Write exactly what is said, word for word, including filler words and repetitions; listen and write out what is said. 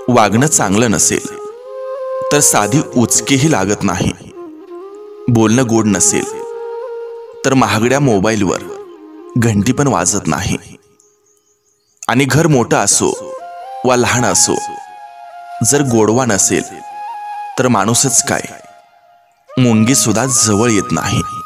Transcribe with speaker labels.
Speaker 1: वागणं चांगलं नसेल तर साधी उचकीही लागत नाही. बोलणं गोड नसेल तर महागड्या मोबाईलवर घंटी पण वाजत नाही. आणि घर मोठं असो वा लहान असो, जर गोडवा नसेल तर माणूसच काय, मुंगी सुद्धा जवळ येत नाही.